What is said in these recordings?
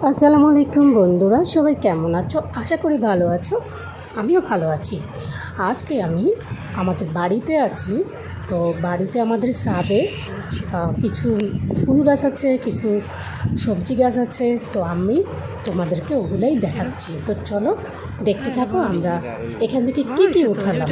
আসসালামু আলাইকুম বন্ধুরা, সবাই কেমন আছো? আশা করি ভালো আছো। আমিও ভালো আছি। আজকে আমি আমাদের বাড়িতে আছি। তো বাড়িতে আমাদের ছাদে কিছু ফুল গাছ আছে, কিছু সবজি গাছ আছে। তো আমি তোমাদেরকে ওগুলোই দেখাচ্ছি। তো চলো দেখতে থাকো আমরা এখান থেকে কী কী উঠালাম।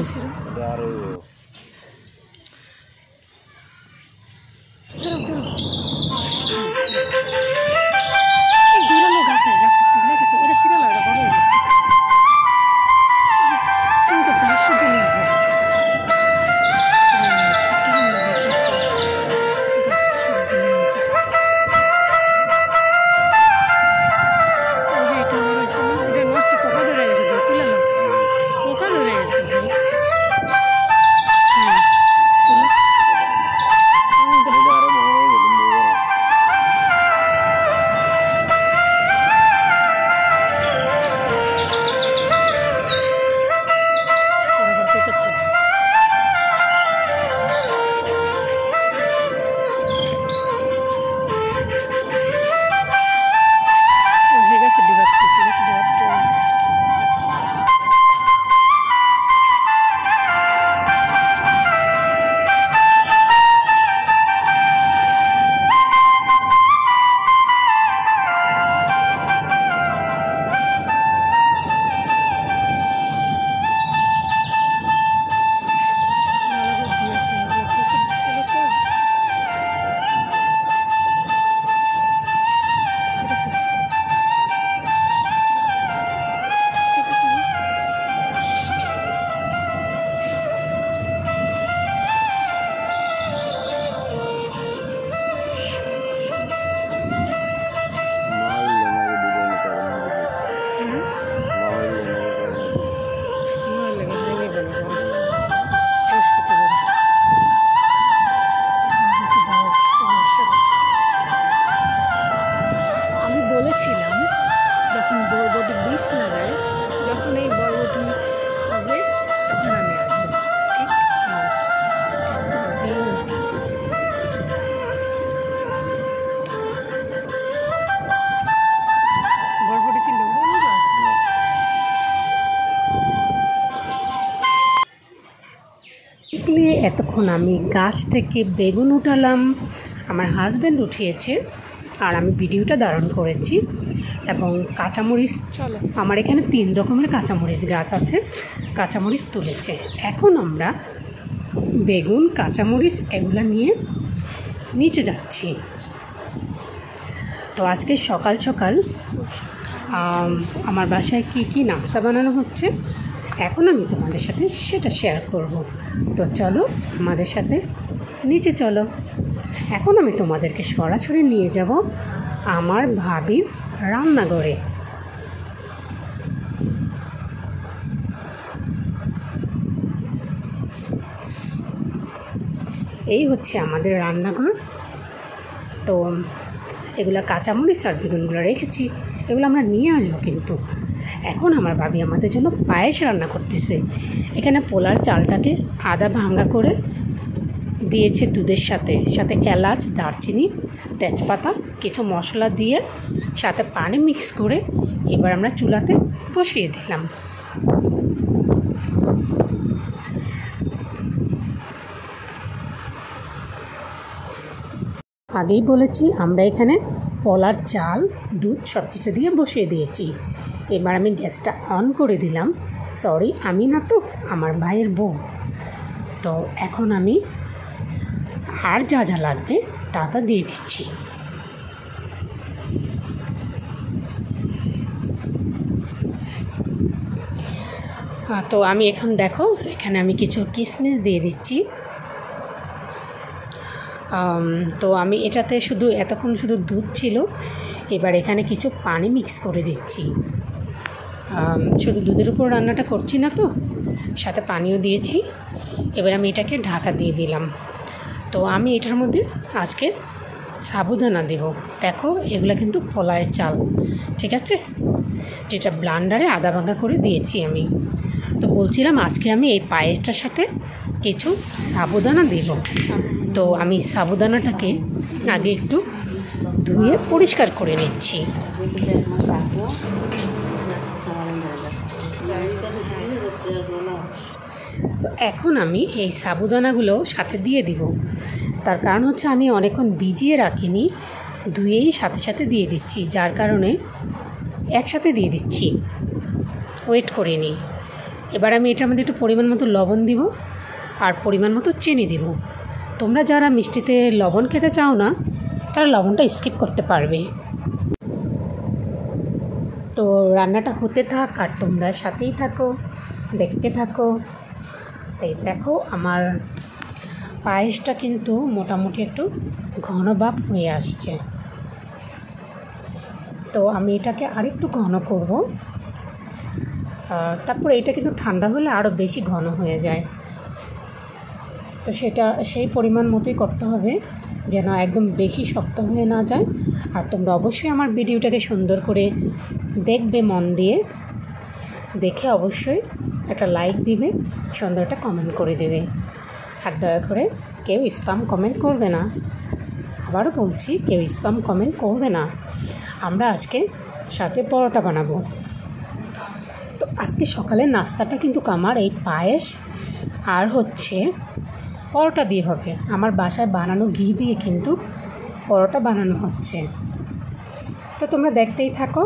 বলেছিলাম যখন বরবটি বীজ লাগায়, যখন এই বরবটি হবে তখন আমি আসবো। ঠিক বরবটি তিনটে এতক্ষণ আমি গাছ থেকে বেগুন উঠালাম, আমার হাজব্যান্ড উঠিয়েছে আর আমি ভিডিওটা ধারণ করেছি। এবং কাঁচামরিচ, আমার এখানে 3 রকমের কাঁচামরিচ গাছ আছে, কাঁচামরিচ তুলেছে। এখন আমরা বেগুন, কাঁচামরিচ এগুলো নিয়ে নিচে যাচ্ছি। তো আজকে সকাল সকাল আমার বাসায় কি নাস্তা বানানো হচ্ছে এখন আমি তোমাদের সাথে সেটা শেয়ার করব। তো চলো আমাদের সাথে নিচে চলো। এখন আমি তোমাদেরকে সরাসরি নিয়ে যাব আমার ভাবির রান্নাঘরে। এই হচ্ছে আমাদের রান্নাঘর। তো এগুলো কাঁচামরিচ আর বেগুনগুলো রেখেছি, এগুলো আমরা নিয়ে আসবো। কিন্তু এখন আমার ভাবি আমাদের জন্য পায়েস রান্না করতেছে। এখানে পোলার চালটাকে আদা ভাঙা করে দিয়েছে দুধের সাথে, সাথে এলাচ, দারচিনি, তেজপাতা, কিছু মশলা দিয়ে সাথে পানি মিক্স করে এবার আমরা চুলাতে বসিয়ে দিলাম। আগেই বলেছি আমরা এখানে পোলার চাল, দুধ সব কিছু দিয়ে বসিয়ে দিয়েছি। এবার আমি গ্যাসটা অন করে দিলাম। সরি, আমি না, তো আমার ভাইয়ের বউ। তো এখন আমি আর যা যা লাগবে তা দিয়ে দিচ্ছি। তো আমি এখন দেখো এখানে আমি কিছু কিশমিশ দিয়ে দিচ্ছি। তো আমি এটাতে শুধু এতক্ষণ শুধু দুধ ছিল, এবার এখানে কিছু পানি মিক্স করে দিচ্ছি। শুধু দুধের উপর রান্নাটা করছি না, তো সাথে পানিও দিয়েছি। এবার আমি এটাকে ঢাকা দিয়ে দিলাম। তো আমি এটার মধ্যে আজকে সাবুদানা দেব। দেখো এগুলো কিন্তু পোলার চাল, ঠিক আছে, যেটা ব্লান্ডারে আদা ভাঙা করে দিয়েছি আমি। তো বলছিলাম আজকে আমি এই পায়েসটার সাথে কিছু সাবুদানা দেব। তো আমি সাবুদানাটাকে আগে একটু ধুয়ে পরিষ্কার করে নিচ্ছি। তো এখন আমি এই সাবুদানাগুলো সাথে দিয়ে দিব। তার কারণ হচ্ছে আমি অনেকক্ষণ ভিজিয়ে রাখিনি, ধুয়েই সাথে সাথে দিয়ে দিচ্ছি, যার কারণে একসাথে দিয়ে দিচ্ছি, ওয়েট করে নিই। এবার আমি এটার মধ্যে একটু পরিমাণ মতো লবণ দিব আর পরিমাণ মতো চিনি দিব। তোমরা যারা মিষ্টিতে লবণ খেতে চাও না তারা লবণটা স্কিপ করতে পারবে। তো রান্নাটা হতে থাক আর তোমরা সাথেই থাকো, দেখতে থাকো। এই দেখো আমার পায়েসটা কিন্তু মোটামুটি একটু ঘন ভাব হয়ে আসছে। তো আমি এটাকে আরেকটু ঘন করব। তারপরে এটা কিন্তু ঠান্ডা হলে আরও বেশি ঘন হয়ে যায়। তো সেটা সেই পরিমাণ মতোই করতে হবে, যেন একদম বেশি শক্ত হয়ে না যায়। আর তোমরা অবশ্যই আমার ভিডিওটাকে সুন্দর করে দেখবে, মন দিয়ে দেখে অবশ্যই একটা লাইক দিবে, সুন্দর একটা কমেন্ট করে দেবে। আর দয়া করে কেউ স্প্যাম কমেন্ট করবে না। আবারও বলছি, কেউ স্প্যাম কমেন্ট করবে না। আমরা আজকে সাথে পরোটা বানাবো। তো আজকে সকালের নাস্তাটা কিন্তু আমার এই পায়েস আর হচ্ছে পরোটা দিয়ে হবে। আমার বাসায় বানানো ঘি দিয়ে কিন্তু পরোটা বানানো হচ্ছে। তো তোমরা দেখতেই থাকো।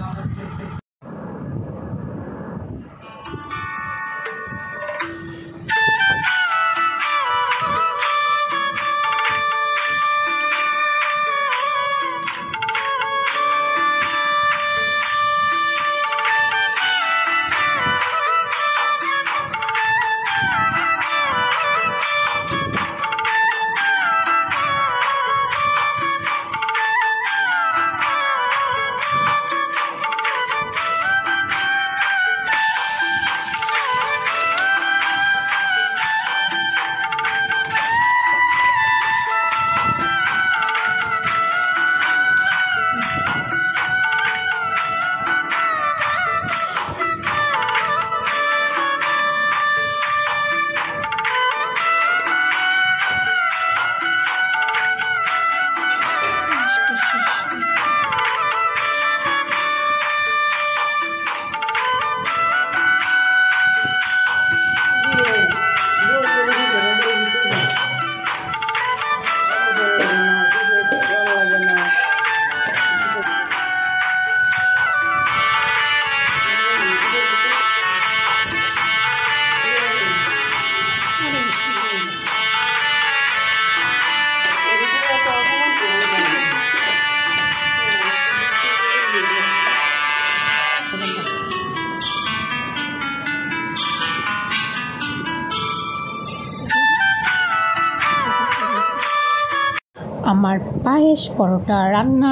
আমার পায়েস পরোটা রান্না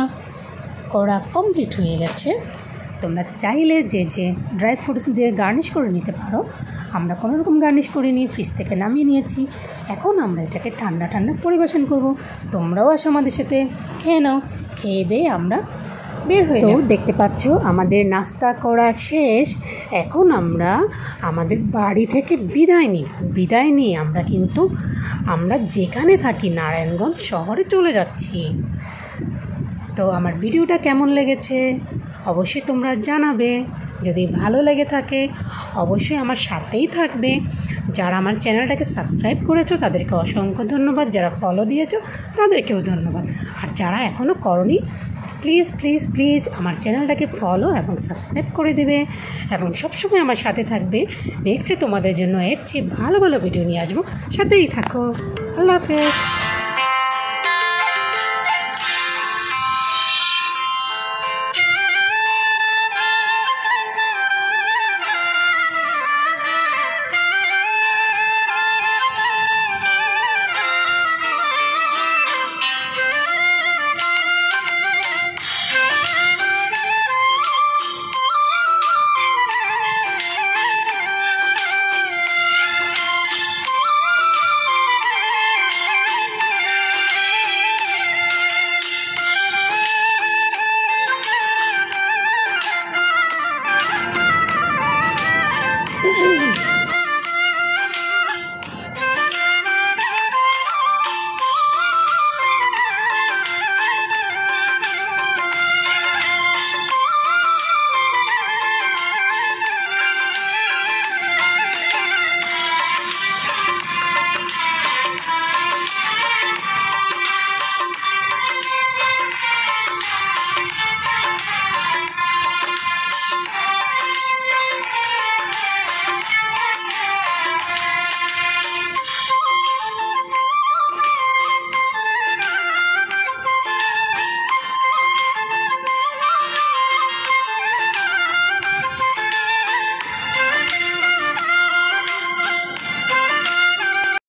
করা কমপ্লিট হয়ে গেছে। তোমরা চাইলে যে ড্রাই ফ্রুটস দিয়ে গার্নিশ করে নিতে পারো। আমরা কোনো রকম গার্নিশ করিনি, ফ্রিজ থেকে নামিয়ে নিয়েছি। এখন আমরা এটাকে ঠান্ডা ঠান্ডা পরিবেশন করব। তোমরাও আসো আমাদের সাথে, খেয়ে নাও। খেয়ে দিয়ে আমরা বের হয়ে যাও। দেখতে পাচ্ছ আমাদের নাস্তা করা শেষ। এখন আমরা আমাদের বাড়ি থেকে বিদায় নিয়ে আমরা যেখানে থাকি নারায়ণগঞ্জ শহরে চলে যাচ্ছি। তো আমার ভিডিওটা কেমন লেগেছে অবশ্যই তোমরা জানাবে। যদি ভালো লেগে থাকে অবশ্যই আমার সাথেই থাকবে। যারা আমার চ্যানেলটাকে সাবস্ক্রাইব করেছো তাদেরকে অসংখ্য ধন্যবাদ, যারা ফলো দিয়েছো তাদেরকেও ধন্যবাদ। আর যারা এখনও করনি প্লিজ প্লিজ প্লিজ আমার চ্যানেলটাকে ফলো এবং সাবস্ক্রাইব করে দেবে এবং সবসময় আমার সাথে থাকবে। নেক্সটে তোমাদের জন্য এর চেয়ে ভালো ভালো ভিডিও নিয়ে আসবো, সাথেই থাকো। আল্লাহ হাফেজ।